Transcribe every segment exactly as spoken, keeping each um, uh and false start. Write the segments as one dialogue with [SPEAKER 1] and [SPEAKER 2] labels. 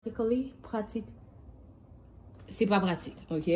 [SPEAKER 1] Practically, pratique. C'est pas pratique, ok?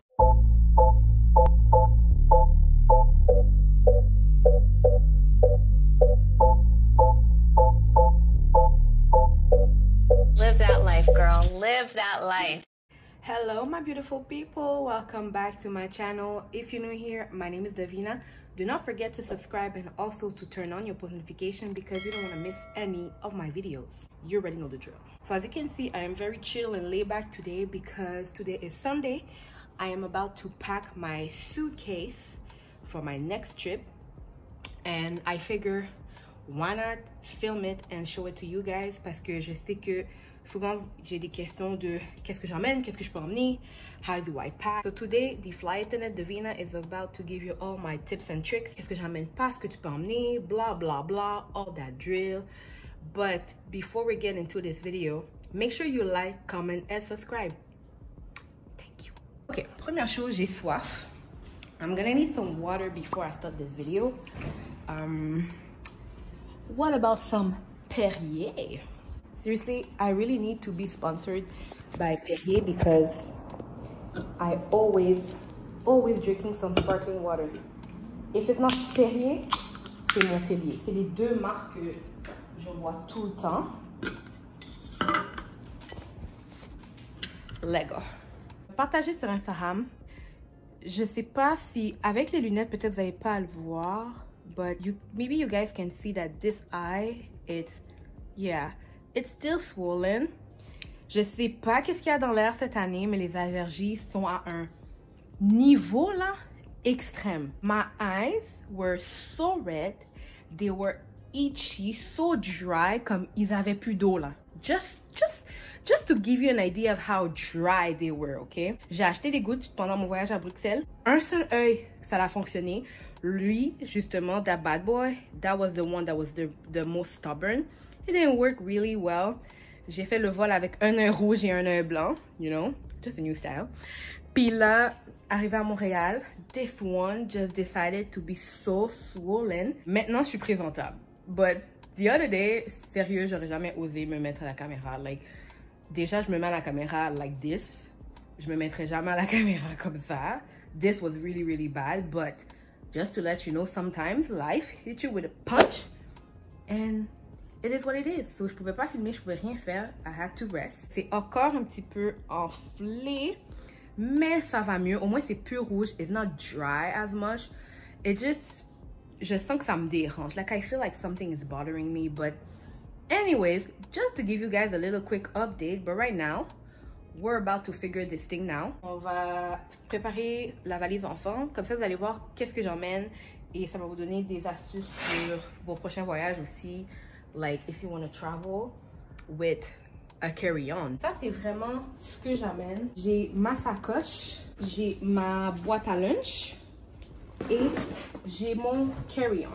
[SPEAKER 2] Live that life, girl. Live that life.
[SPEAKER 1] Hello, my beautiful people. Welcome back to my channel. If you're new here, my name is Davina. Do not forget to subscribe and also to turn on your post notification because you don't want to miss any of my videos. You already know the drill. So as you can see, I am very chill and laid back today because today is Sunday. I am about to pack my suitcase for my next trip. And I figure, why not film it and show it to you guys? Parce que je sais que souvent j'ai des questions de qu'est-ce que j'emmène, qu'est-ce que je peux emmener, how do I pack. So today, the flight attendant Davina is about to give you all my tips and tricks. Qu'est-ce que j'emmène pas, ce que tu peux emmener, blah blah blah, all that drill. But before we get into this video, make sure you like, comment, and subscribe. Thank you. Okay, première chose, j'ai soif. I'm gonna need some water before I start this video. Um, what about some Perrier? Seriously, I really need to be sponsored by Perrier because I always, always drinking some sparkling water. If it's not Perrier, c'est Montelier. C'est les deux marques que je vois tout le temps. Lego. Partagez sur Instagram. Je sais pas si, avec les lunettes, peut-être vous n'allez pas à le voir, but you, maybe you guys can see that this eye, it's, yeah, it's still swollen. Je sais pas qu'est-ce qu'il y a dans l'air cette année, mais les allergies sont à un niveau là extrême. My eyes were so red, they were itchy, so dry, comme ils avaient plus d'eau là. Just, just, just to give you an idea of how dry they were, okay? J'ai acheté des gouttes pendant mon voyage à Bruxelles. Un seul œil, ça a fonctionné. Lui, justement, that bad boy, that was the one that was the, the most stubborn. It didn't work really well. J'ai fait le vol avec un œil rouge et un œil blanc, you know, just a new style. Puis là, arrivé à Montréal, this one just decided to be so swollen. Maintenant, je suis présentable. But the other day, sérieux, j'aurais jamais osé me mettre à la caméra. Like, déjà, je me mets à la caméra like this. Je me mettrais jamais à la caméra comme ça. This was really, really bad. But just to let you know, sometimes life hits you with a punch. And it is what it is. So, je pouvais pas filmer, je pouvais rien faire. I had to rest. C'est encore un petit peu enflé. Mais ça va mieux. Au moins, c'est plus rouge. It's not dry as much. It just... Je sens que ça me dérange. Like, I feel like something is bothering me. But anyways, just to give you guys a little quick update. But right now, we're about to figure this thing now. On va préparer la valise enfant. Comme ça, vous allez voir qu'est-ce que j'emmène. Et ça va vous donner des astuces sur vos prochains voyages aussi. Like, if you want to travel with a carry-on. Ça, c'est vraiment ce que j'amène. J'ai ma sacoche. J'ai ma boîte à lunch. Et j'ai mon carry-on,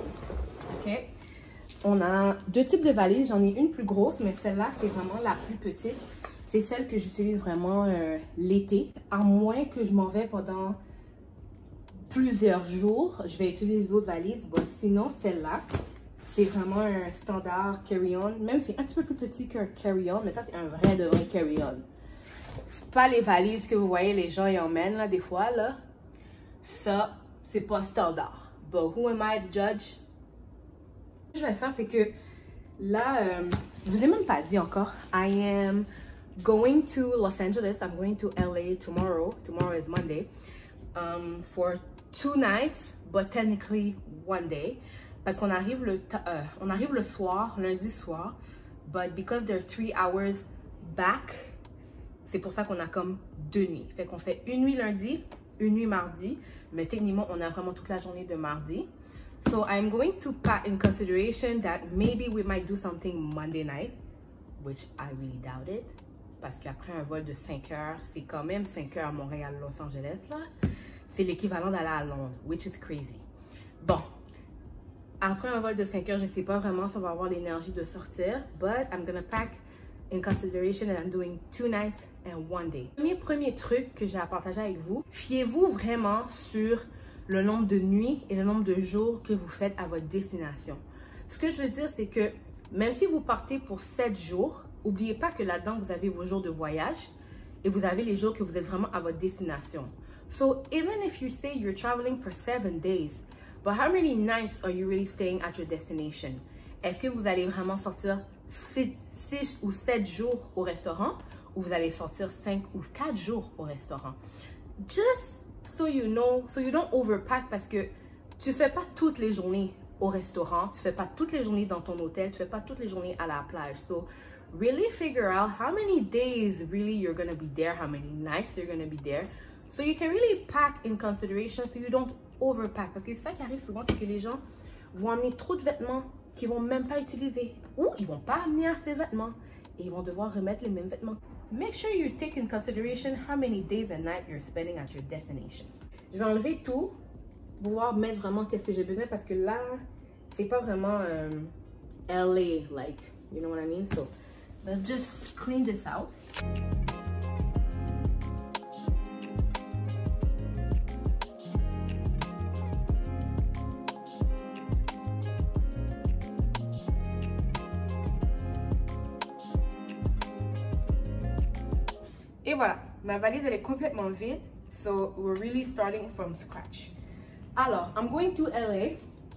[SPEAKER 1] ok? On a deux types de valises. J'en ai une plus grosse, mais celle-là, c'est vraiment la plus petite. C'est celle que j'utilise vraiment euh, l'été. À moins que je m'en vais pendant plusieurs jours, je vais utiliser les autres valises. Bon, sinon, celle-là, c'est vraiment un standard carry-on. Même c'est un petit peu plus petit qu'un carry-on, mais ça, c'est un vrai de vrai carry-on. Pas les valises que vous voyez, les gens y emmènent, là, des fois, là. Ça... c'est pas standard. But who am I to judge? Ce que je vais faire, c'est que là, euh, je vous ai même pas dit encore. I am going to Los Angeles. I'm going to L A tomorrow. Tomorrow is Monday. Um, for two nights, but technically one day. Parce qu'on arrive le, euh, on arrive le soir, lundi soir. But because they're three hours back, c'est pour ça qu'on a comme deux nuits. Fait qu'on fait une nuit lundi, une nuit mardi, mais techniquement, on a vraiment toute la journée de mardi. So, I'm going to put in consideration that maybe we might do something Monday night, which I really doubt it, parce qu'après un vol de cinq heures, c'est quand même cinq heures à Montréal, Los Angeles, là. C'est l'équivalent d'aller à Londres, which is crazy. Bon, après un vol de cinq heures, je sais pas vraiment si on va avoir l'énergie de sortir, but I'm gonna pack in consideration that I'm doing two nights and one day. Premier, premier truc que j'ai à partager avec vous, fiez-vous vraiment sur le nombre de nuits et le nombre de jours que vous faites à votre destination. Ce que je veux dire, c'est que même si vous partez pour sept jours, oubliez pas que là-dedans, vous avez vos jours de voyage et vous avez les jours que vous êtes vraiment à votre destination. So even if you say you're traveling for seven days, but how many nights are you really staying at your destination? Est-ce que vous allez vraiment sortir six ou sept jours au restaurant ou vous allez sortir cinq ou quatre jours au restaurant? Just so you know, so you don't overpack, parce que tu fais pas toutes les journées au restaurant, tu fais pas toutes les journées dans ton hôtel, tu fais pas toutes les journées à la plage. So really figure out how many days really you're gonna be there, how many nights you're gonna be there, so you can really pack in consideration so you don't overpack. Parce que c'est ça qui arrive souvent, c'est que les gens vont amener trop de vêtements qu'ils vont même pas utiliser, ou ils vont pas amener assez de vêtements et ils vont devoir remettre les mêmes vêtements. Make sure you take in consideration how many days and nights you're spending at your destination. Je vais enlever tout pour pouvoir mettre vraiment qu'est-ce que j'ai besoin, parce que là, c'est pas vraiment um, L A, like, you know what I mean? So, let's just clean this out. Et voilà, ma valise elle est complètement vide. So we're really starting from scratch. Alors, I'm going to L A,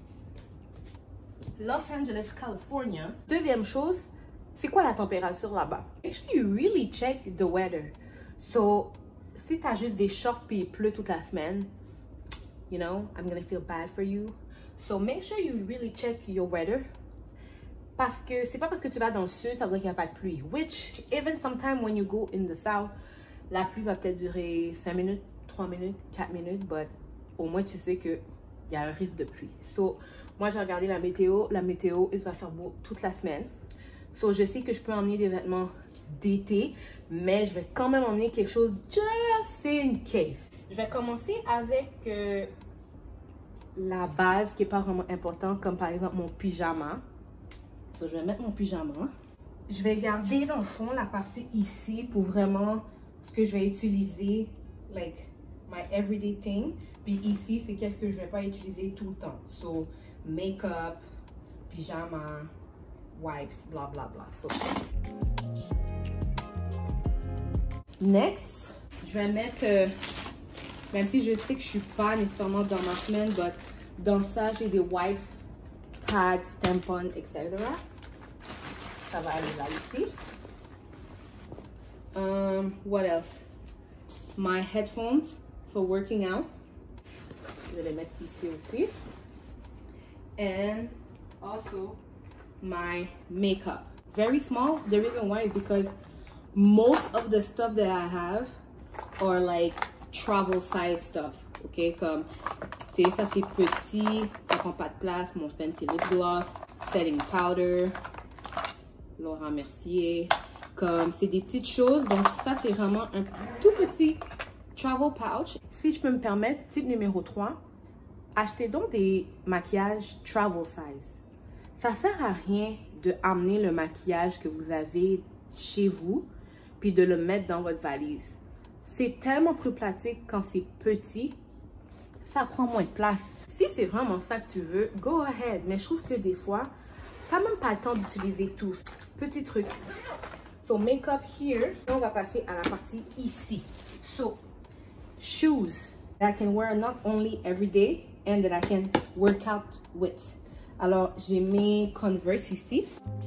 [SPEAKER 1] Los Angeles, California. Deuxième chose, c'est quoi la température là-bas? Make sure you really check the weather. So, si t'as juste des shorts puis il pleut toute la semaine, you know, I'm gonna feel bad for you. So make sure you really check your weather. Parce que c'est pas parce que tu vas dans le sud, ça veut dire qu'il n'y a pas de pluie. Which, even sometime when you go in the south, la pluie va peut-être durer cinq minutes, trois minutes, quatre minutes, but au moins tu sais qu'il y a un risque de pluie. So, moi j'ai regardé la météo, la météo, il va faire beau toute la semaine. So, je sais que je peux emmener des vêtements d'été, mais je vais quand même emmener quelque chose just in case. Je vais commencer avec euh, la base qui n'est pas vraiment importante, comme par exemple mon pyjama. So, je vais mettre mon pyjama. Je vais garder dans le fond la partie ici pour vraiment ce que je vais utiliser, like my everyday thing. Puis ici, c'est qu'est-ce que je vais pas utiliser tout le temps. So, make-up, pyjama, wipes, bla bla bla. So. Next, je vais mettre, euh, même si je sais que je suis pas nécessairement dans ma semaine, but dans ça, j'ai des wipes, pads, tampons, et cetera. Ça va aller là ici. Um, what else? My headphones for working out. Je vais les mettre ici aussi. And also my makeup. Very small. The reason why is because most of the stuff that I have are like travel size stuff. Okay, comme, tu sais, ça c'est petit, ça prend pas de place. Mon Fenty lip gloss, setting powder, Laurent Mercier. Comme, c'est des petites choses. Donc ça c'est vraiment un tout petit travel pouch. Si je peux me permettre, type numéro trois, achetez donc des maquillages travel size. Ça sert à rien de amener le maquillage que vous avez chez vous puis de le mettre dans votre valise. C'est tellement plus pratique quand c'est petit. Ça prend moins de place. Si c'est vraiment ça que tu veux, go ahead. Mais je trouve que des fois, t'as même pas le temps d'utiliser tout. Petit truc. So, makeup here. On va passer à la partie ici. So, shoes that I can wear not only every day and that I can work out with. Alors, j'ai mes Converse ici.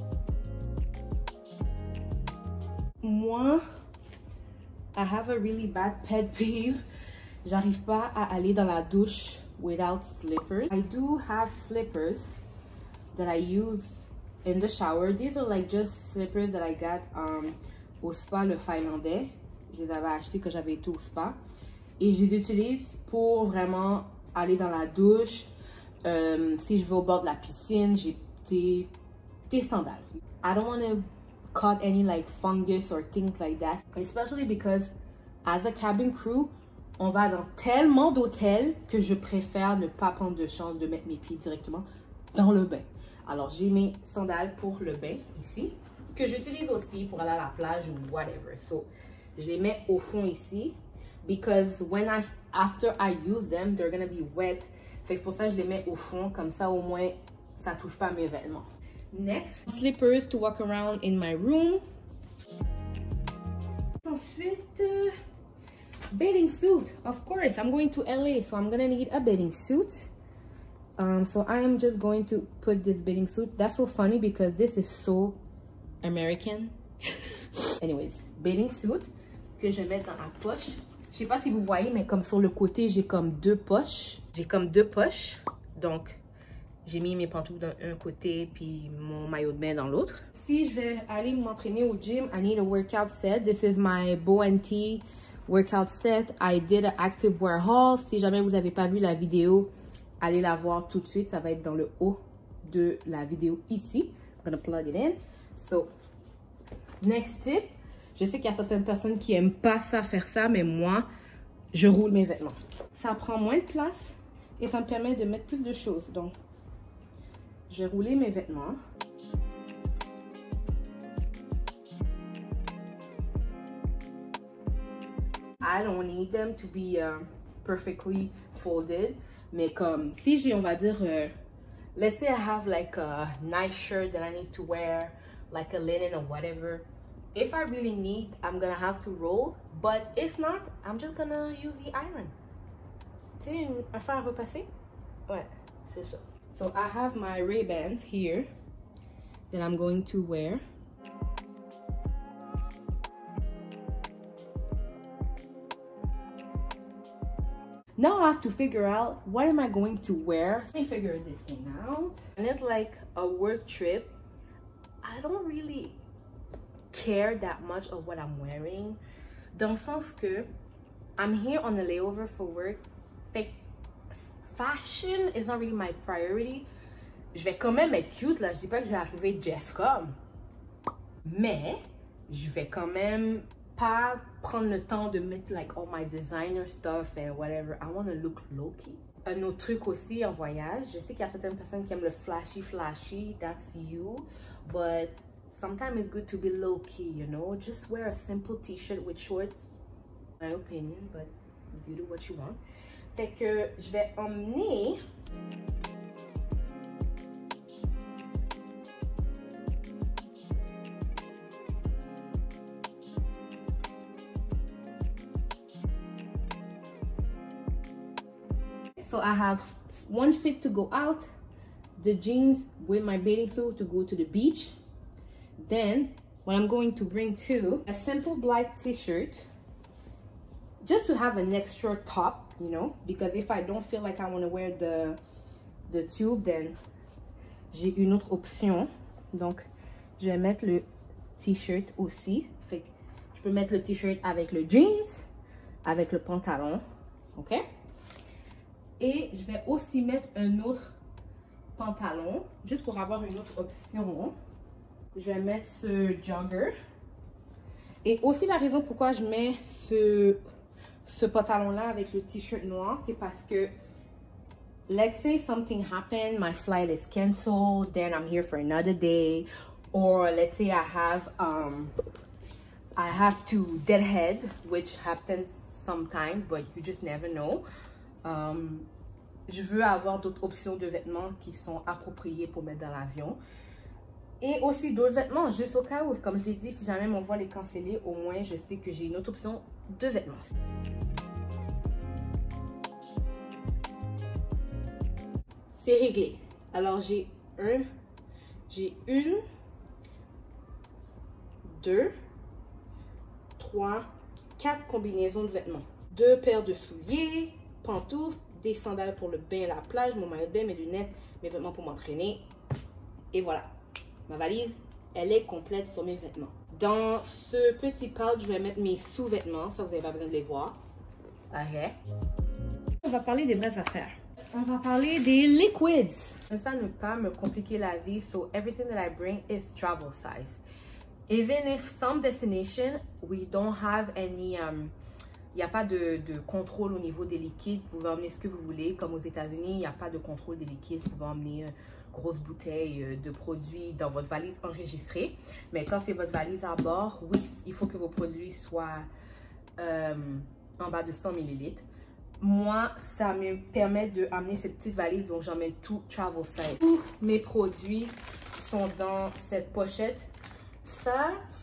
[SPEAKER 1] Moi, I have a really bad pet peeve. J'arrive pas à aller dans la douche without slippers. I do have slippers that I use in the shower. These are like just slippers that I got um, au spa le Finlandais. Je les avais achetés quand j'avais été au spa. Et je les utilise pour vraiment aller dans la douche. Um, si je vais au bord de la piscine, j'ai des, des sandales. I don't want to cut any like fungus or things like that. Especially because as a cabin crew, on va dans tellement d'hôtels que je préfère ne pas prendre de chance de mettre mes pieds directement dans le bain. Alors, j'ai mes sandales pour le bain ici, que j'utilise aussi pour aller à la plage ou whatever. So, je les mets au fond ici, because when I, after I use them, they're gonna be wet. C'est pour ça que je les mets au fond, comme ça au moins, ça touche pas mes vêtements. Next, slippers to walk around in my room. ensuite, uh, bathing suit. Of course, I'm going to L A, so I'm gonna need a bathing suit. Um, so I am just going to put this bathing suit. That's so funny because this is so American. Anyways, bathing suit que je vais mettre dans la poche. Je sais pas si vous voyez, mais comme sur le côté, j'ai comme deux poches. J'ai comme deux poches. Donc, j'ai mis mes pantoufles d'un un côté puis mon maillot de bain dans l'autre. Si je vais aller m'entraîner au gym, I need a workout set. This is my Bow and T workout set. I did an active wear haul. Si jamais vous n'avez pas vu la vidéo, allez la voir tout de suite. Ça va être dans le haut de la vidéo ici. I'm gonna plug it in. So, next tip. Je sais qu'il y a certaines personnes qui n'aiment pas ça, faire ça, mais moi, je roule mes vêtements. Ça prend moins de place et ça me permet de mettre plus de choses. Donc, je vais rouler mes vêtements. I don't need them to be uh, perfectly folded. Mais comme, si j'ai, on va dire, uh, let's say I have like a nice shirt that I need to wear, like a linen or whatever. If I really need, I'm gonna have to roll. But if not, I'm just gonna use the iron. Tu sais, une affaire à repasser? Ouais, c'est ça. So I have my Ray-Bans here that I'm going to wear. Now I have to figure out what am I going to wear. Let me figure this thing out. And it's like a work trip. I don't really care that much of what I'm wearing. Dans le sens que I'm here on a layover for work. Fait fashion is not really my priority. Je vais quand même être cute là. Je dis pas que je vais arriver dress comme. Mais je vais quand même pas prendre le temps de mettre like all my designer stuff and whatever. I want to look low-key. Un autre truc aussi en voyage. Je sais qu'il y a certaines personnes qui aiment le flashy flashy. That's you. But sometimes it's good to be low-key, you know? Just wear a simple t-shirt with shorts. My opinion, but you do what you want. Fait que je vais emmener So I have one fit to go out, the jeans with my bathing suit to go to the beach. Then what I'm going to bring too, a simple black t-shirt, just to have an extra top, you know, because if I don't feel like I want to wear the the tube, then j'ai une autre option. Donc je vais mettre le t-shirt aussi. Fait que je peux mettre le t-shirt avec le jeans, avec le pantalon, ok? Et je vais aussi mettre un autre pantalon, juste pour avoir une autre option. Je vais mettre ce jogger. Et aussi la raison pourquoi je mets ce, ce pantalon-là avec le t-shirt noir, c'est parce que, let's say something happened, my flight is canceled, then I'm here for another day. Or let's say I have, um, I have to deadhead, which happens sometimes, but you just never know. Um, je veux avoir d'autres options de vêtements qui sont appropriées pour mettre dans l'avion. Et aussi d'autres vêtements, juste au cas où, comme je l'ai dit, si jamais mon vol est cancellé, au moins je sais que j'ai une autre option de vêtements. C'est réglé. Alors j'ai un, j'ai une, deux, trois, quatre combinaisons de vêtements. Deux paires de souliers, pantoufles, des sandales pour le bain et la plage, mon maillot de bain, mes lunettes, mes vêtements pour m'entraîner. Et voilà. Ma valise, elle est complète sur mes vêtements. Dans ce petit pouch, je vais mettre mes sous-vêtements. Ça, vous n'avez pas besoin de les voir. Ok. On va parler des vraies affaires. On va parler des liquids. Comme ça, ne pas me compliquer la vie. So, everything that I bring is travel size. Even if some destination, we don't have any... Um, il n'y a pas de, de contrôle au niveau des liquides. Vous pouvez emmener ce que vous voulez. Comme aux États-Unis, il n'y a pas de contrôle des liquides. Vous pouvez emmener une grosse bouteille de produits dans votre valise enregistrée. Mais quand c'est votre valise à bord, oui, il faut que vos produits soient euh, en bas de cent millilitres. Moi, ça me permet d'amener cette petite valise. Donc, j'emmène tout travel size. Tous mes produits sont dans cette pochette. Ça,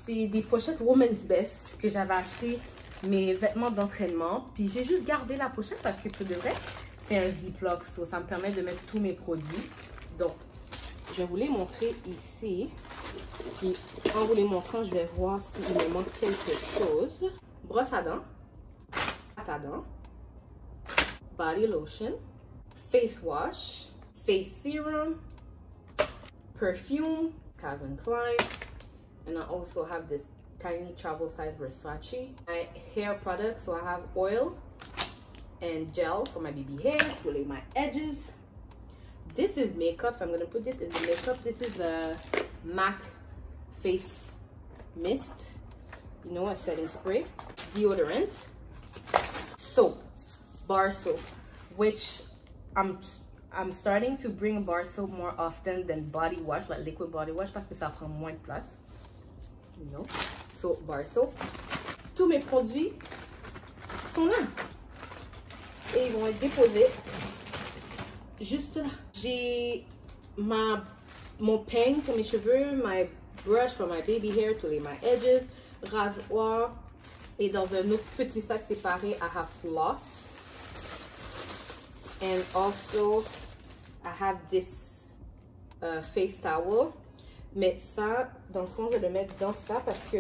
[SPEAKER 1] C'est des pochettes Woman's Best que j'avais acheté mes vêtements d'entraînement. Puis j'ai juste gardé la pochette parce que pour de vrai, c'est un Ziploc. So ça me permet de mettre tous mes produits. Donc, je vais vous les montrer ici. Puis en vous les montrant, je vais voir s'il me manque quelque chose. Brosse à dents, pâte à dents, body lotion, face wash, face serum, perfume, Calvin Klein, and I also have this tiny travel size Versace. My hair products, so I have oil and gel for my baby hair to lay my edges. This is makeup, so I'm gonna put this in the makeup. This is the MAC face mist, you know, a setting spray, deodorant, soap, bar soap, which I'm I'm starting to bring bar soap more often than body wash, like liquid body wash, parce que ça prend moins de place. You know, so bar soap. Tous mes produits sont là et ils vont être déposés juste là. J'ai ma mon peigne pour mes cheveux, my brush for my baby hair to lay my edges, rasoir, et dans un autre petit sac séparé, I have floss. And also, I have this uh, face towel. Mais ça, dans le fond, je vais le mettre dans ça parce que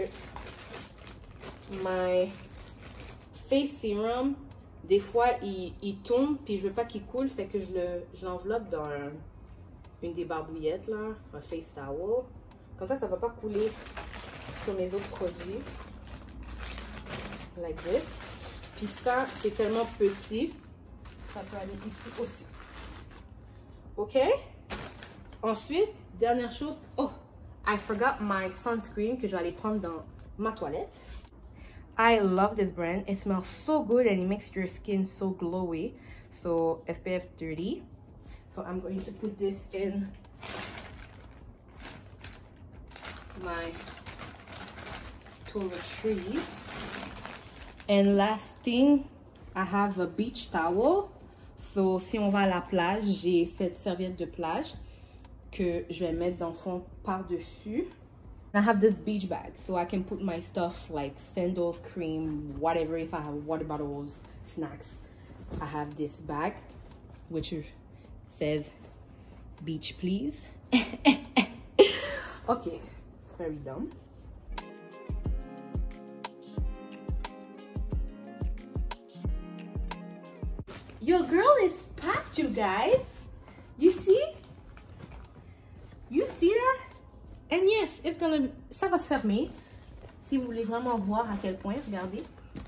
[SPEAKER 1] my face serum, des fois, il, il tombe, puis je veux pas qu'il coule, fait que je le je l'enveloppe dans un, une des barbouillettes, là, un face towel. Comme ça, ça va pas couler sur mes autres produits. Like this. Puis ça, c'est tellement petit. Ça peut aller ici aussi. OK? Ensuite, dernière chose. Oh, I forgot my sunscreen que je vais aller prendre dans ma toilette. I love this brand. It smells so good and it makes your skin so glowy. So, S P F thirty. So, I'm going to put this in my toiletries. And last thing, I have a beach towel. So, si on va à la plage, j'ai cette serviette de plage que je vais mettre dans le fond par-dessus. I have this beach bag, so I can put my stuff like sandals, cream, whatever. If I have water bottles, snacks, I have this bag, which says beach please. Okay, very dumb. Your girl is packed, you guys. You see? You see that? And yes, it's gonna, ça va se fermer. Si vous voulez vraiment voir à quel point, regardez.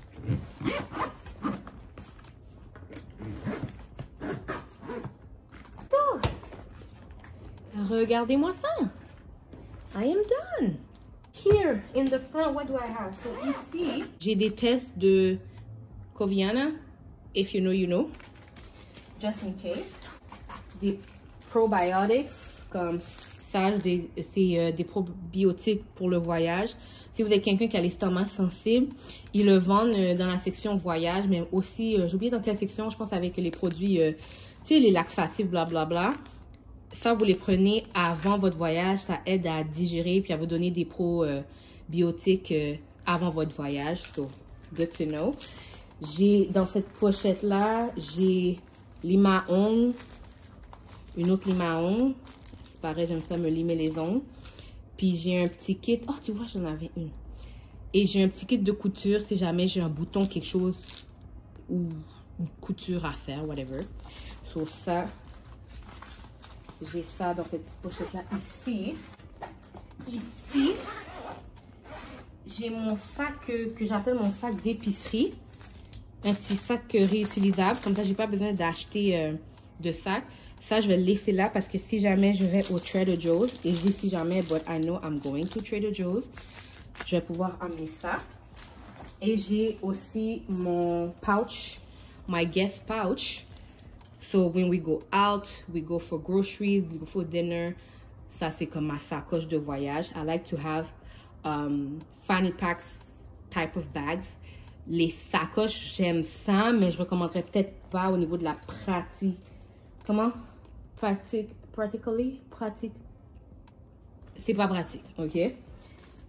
[SPEAKER 1] Oh. Regardez-moi ça. I am done. Here in the front, what do I have? So ici, j'ai des tests de Coviana. If you know, you know. Just in case. Des probiotics comme ça, c'est euh, des probiotiques pour le voyage. Si vous êtes quelqu'un qui a l'estomac sensible, ils le vendent euh, dans la section voyage, mais aussi, euh, j'ai oublié dans quelle section, je pense avec les produits, euh, tu sais, les laxatifs, blablabla. Ça, vous les prenez avant votre voyage, ça aide à digérer puis à vous donner des probiotiques euh, avant votre voyage. So, good to know. J'ai, dans cette pochette-là, j'ai Limaong, une autre Limaong. C'est pareil, j'aime ça me limer les ongles. Puis j'ai un petit kit. Oh, tu vois, j'en avais une. Et j'ai un petit kit de couture si jamais j'ai un bouton, quelque chose, ou une couture à faire, whatever. So, ça, j'ai ça dans cette pochette-là. Ici, ici, j'ai mon sac que, que j'appelle mon sac d'épicerie. Un petit sac réutilisable. Comme ça, j'ai pas besoin d'acheter euh, de sac. Ça, je vais le laisser là parce que si jamais je vais au Trader Joe's, et je dis si jamais, but I know I'm going to Trader Joe's, je vais pouvoir amener ça. Et j'ai aussi mon pouch, my guest pouch. So, when we go out, we go for groceries, we go for dinner. Ça, c'est comme ma sacoche de voyage. I like to have um, fanny packs type of bags. Les sacoches, j'aime ça, mais je recommanderais peut-être pas au niveau de la pratique. Comment? Pratique, practically? Pratique. C'est pas pratique, ok?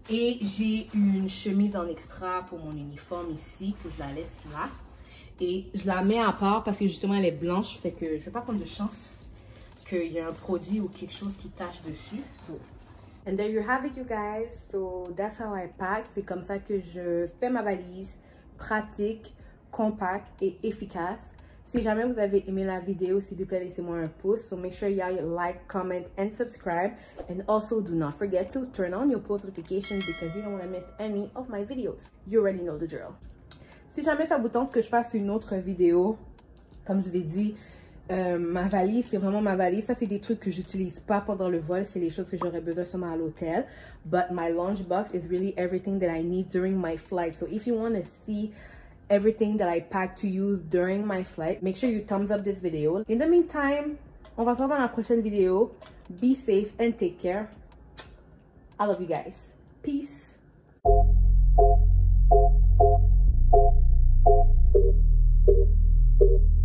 [SPEAKER 1] Et j'ai une chemise en extra pour mon uniforme ici, que je la laisse là. Et je la mets à part parce que justement elle est blanche, fait que je ne vais pas prendre de chance qu'il y ait un produit ou quelque chose qui tache dessus. So. And there you have it, you guys. So that's how I pack. C'est comme ça que je fais ma valise. Pratique, compacte et efficace. Si jamais vous avez aimé la vidéo, s'il vous plaît, laissez-moi un pouce. So make sure y'all like, comment, and subscribe. And also do not forget to turn on your post notifications because you don't want to miss any of my videos. You already know the drill. Si jamais ça vous tente que je fasse une autre vidéo, comme je vous ai dit, euh, ma valise, c'est vraiment ma valise. Ça, c'est des trucs que j'utilise pas pendant le vol. C'est les choses que j'aurais besoin seulement à l'hôtel. But my lunchbox is really everything that I need during my flight. So if you want to see everything that I pack to use during my flight, make sure you thumbs up this video. In the meantime, on va se voir dans la prochaine vidéo. Be safe and take care. I love you guys. Peace. Thank you.